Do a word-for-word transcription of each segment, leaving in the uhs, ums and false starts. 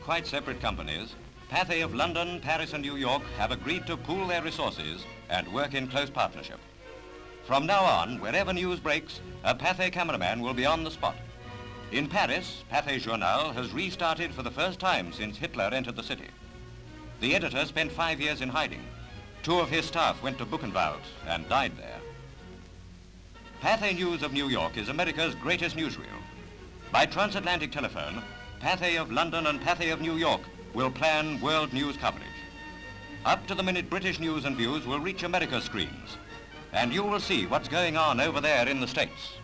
quite separate companies, Pathé of London, Paris and New York have agreed to pool their resources and work in close partnership. From now on, wherever news breaks, a Pathé cameraman will be on the spot. In Paris, Pathé Journal has restarted for the first time since Hitler entered the city. The editor spent five years in hiding. Two of his staff went to Buchenwald and died there. Pathé News of New York is America's greatest newsreel. By transatlantic telephone, Pathé of London and Pathé of New York will plan world news coverage. Up-to-the-minute British news and views will reach America's screens, and you will see what's going on over there in the States.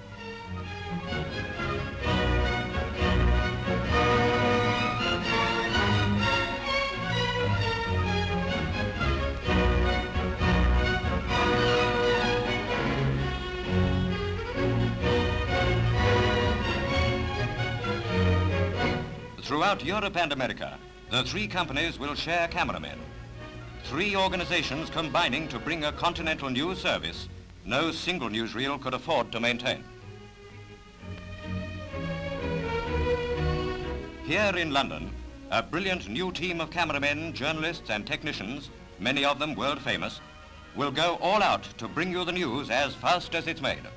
Throughout Europe and America, the three companies will share cameramen. Three organizations combining to bring a continental news service no single newsreel could afford to maintain. Here in London, a brilliant new team of cameramen, journalists and technicians, many of them world famous, will go all out to bring you the news as fast as it's made.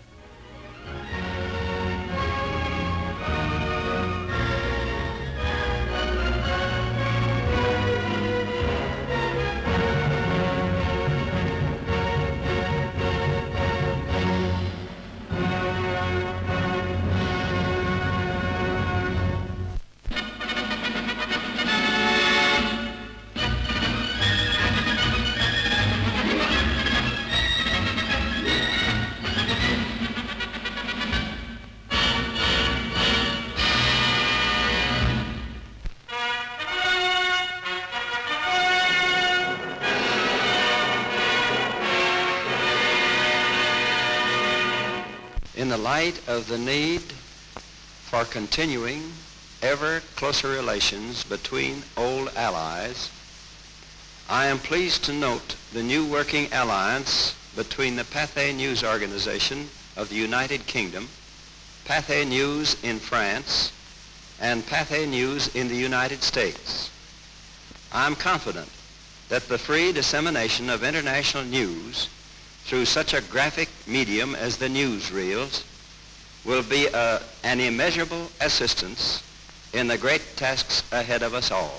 In the light of the need for continuing ever closer relations between old allies, I am pleased to note the new working alliance between the Pathé News Organization of the United Kingdom, Pathé News in France, and Pathé News in the United States. I am confident that the free dissemination of international news through such a graphic medium as the newsreels will be a, an immeasurable assistance in the great tasks ahead of us all.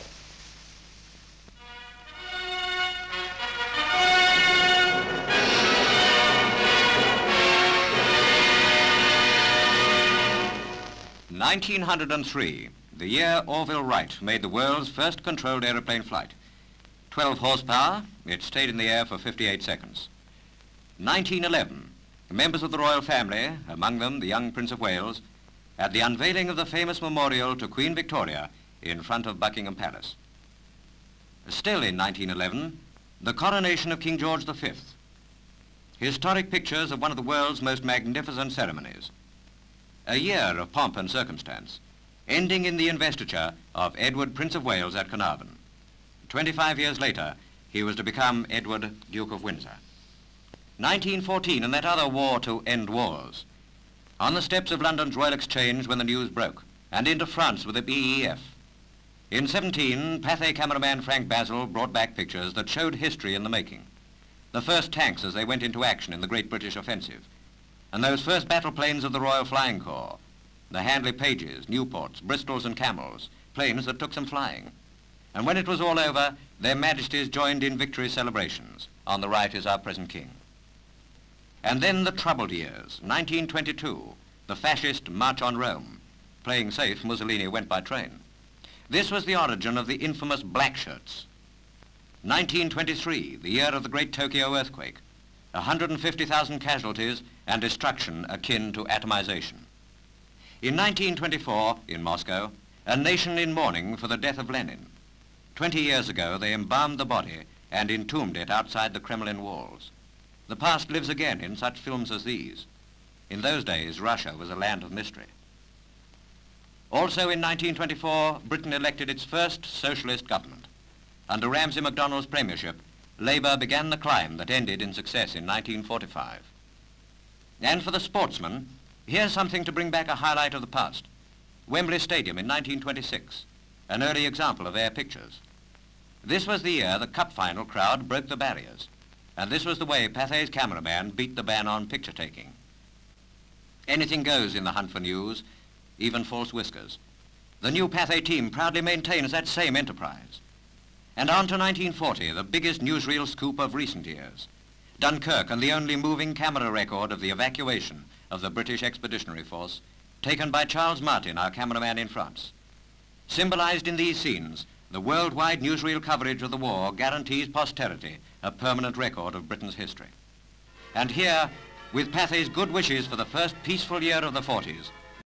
nineteen oh three, the year Orville Wright made the world's first controlled aeroplane flight. twelve horsepower, it stayed in the air for fifty-eight seconds. nineteen eleven, members of the royal family, among them the young Prince of Wales, at the unveiling of the famous memorial to Queen Victoria in front of Buckingham Palace. Still in nineteen eleven, the coronation of King George the Fifth. Historic pictures of one of the world's most magnificent ceremonies. A year of pomp and circumstance, ending in the investiture of Edward, Prince of Wales at Carnarvon. Twenty-five years later, he was to become Edward, Duke of Windsor. nineteen fourteen, and that other war to end wars. On the steps of London's Royal Exchange when the news broke, and into France with the B E F. In seventeen, Pathé cameraman Frank Basil brought back pictures that showed history in the making. The first tanks as they went into action in the Great British Offensive, and those first battle planes of the Royal Flying Corps, the Handley Pages, Newports, Bristols and Camels, planes that took some flying. And when it was all over, their Majesties joined in victory celebrations. On the right is our present King. And then the troubled years, nineteen twenty-two, the fascist march on Rome. Playing safe, Mussolini went by train. This was the origin of the infamous Black Shirts. nineteen twenty-three, the year of the great Tokyo earthquake. one hundred fifty thousand casualties and destruction akin to atomization. In nineteen twenty-four, in Moscow, a nation in mourning for the death of Lenin. Twenty years ago, they embalmed the body and entombed it outside the Kremlin walls. The past lives again in such films as these. In those days, Russia was a land of mystery. Also in nineteen twenty-four, Britain elected its first socialist government. Under Ramsay MacDonald's premiership, Labour began the climb that ended in success in nineteen forty-five. And for the sportsman, here's something to bring back a highlight of the past. Wembley Stadium in nineteen twenty-six. an early example of air pictures. This was the year the cup final crowd broke the barriers, and this was the way Pathé's cameraman beat the ban on picture taking. Anything goes in the hunt for news, even false whiskers. The new Pathé team proudly maintains that same enterprise. And on to nineteen forty, the biggest newsreel scoop of recent years. Dunkirk and the only moving camera record of the evacuation of the British Expeditionary Force, taken by Charles Martin, our cameraman in France. Symbolized in these scenes, the worldwide newsreel coverage of the war guarantees posterity a permanent record of Britain's history. And here, with Pathé's good wishes for the first peaceful year of the forties,